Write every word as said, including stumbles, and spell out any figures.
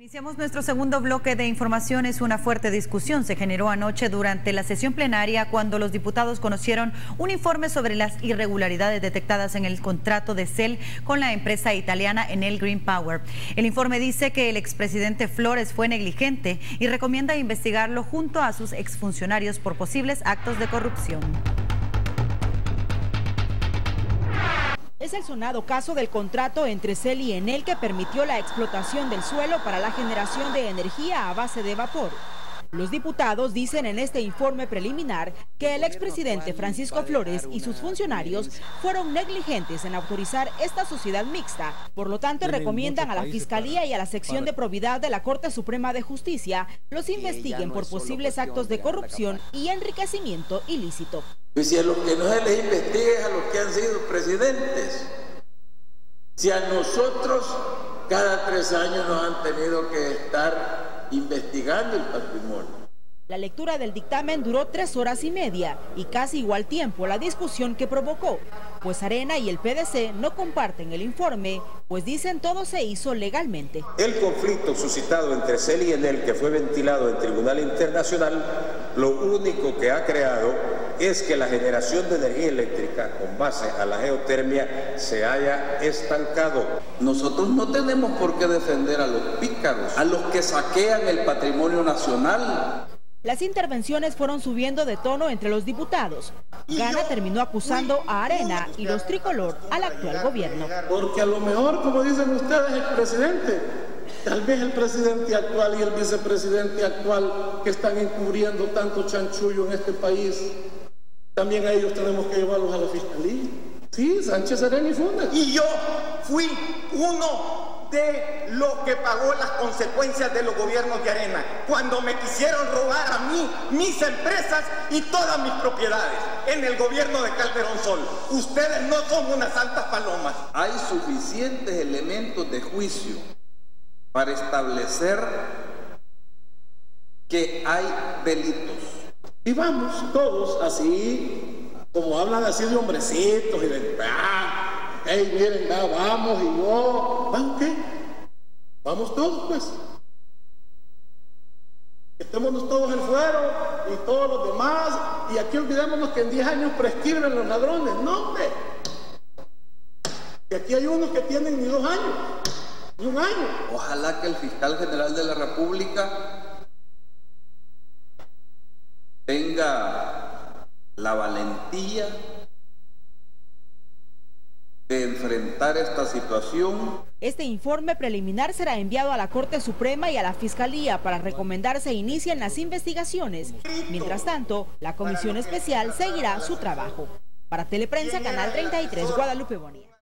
Iniciamos nuestro segundo bloque de informaciones. Una fuerte discusión se generó anoche durante la sesión plenaria cuando los diputados conocieron un informe sobre las irregularidades detectadas en el contrato de C E L con la empresa italiana Enel Green Power. El informe dice que el expresidente Flores fue negligente y recomienda investigarlo junto a sus exfuncionarios por posibles actos de corrupción. Es el sonado caso del contrato entre C E L y Enel que permitió la explotación del suelo para la generación de energía a base de vapor. Los diputados dicen en este informe preliminar que el expresidente Francisco Flores y sus funcionarios fueron negligentes en autorizar esta sociedad mixta. Por lo tanto, recomiendan a la Fiscalía y a la sección de probidad de la Corte Suprema de Justicia los investiguen por posibles actos de corrupción y enriquecimiento ilícito. Y si a los que no se les investigue es a los que han sido presidentes. Si a nosotros cada tres años nos han tenido que estar investigando el patrimonio. La lectura del dictamen duró tres horas y media y casi igual tiempo la discusión que provocó, pues Arena y el P D C no comparten el informe, pues dicen todo se hizo legalmente. El conflicto suscitado entre C E L y Enel, que fue ventilado en Tribunal Internacional, lo único que ha creado es que la generación de energía eléctrica con base a la geotermia se haya estancado. Nosotros no tenemos por qué defender a los pícaros, a los que saquean el patrimonio nacional. Las intervenciones fueron subiendo de tono entre los diputados. Gana terminó acusando a Arena y los tricolor al actual gobierno. Porque a lo mejor, como dicen ustedes, el presidente, tal vez el presidente actual y el vicepresidente actual que están encubriendo tanto chanchullo en este país, también a ellos tenemos que llevarlos a la fiscalía. Sí, Sánchez, Arena y Funes. Y yo fui uno de los que pagó las consecuencias de los gobiernos de Arena, cuando me quisieron robar a mí, mis empresas y todas mis propiedades, en el gobierno de Calderón Sol. Ustedes no son unas santas palomas. Hay suficientes elementos de juicio para establecer que hay delitos. Y vamos todos así, como hablan así de hombrecitos y de... ¡Ah! ¡Hey, miren, ya vamos! Y yo... ¿Vamos qué? Vamos todos, pues. Estémonos todos en fuero y todos los demás. Y aquí olvidémonos que en diez años prescriben los ladrones. ¡No, hombre! Que aquí hay unos que tienen ni dos años, ni un año. Ojalá que el fiscal general de la República tenga la valentía de enfrentar esta situación. Este informe preliminar será enviado a la Corte Suprema y a la Fiscalía para recomendar se inicien las investigaciones. Mientras tanto, la Comisión Especial seguirá su trabajo. Para Teleprensa, Canal treinta y tres, Guadalupe Bonilla.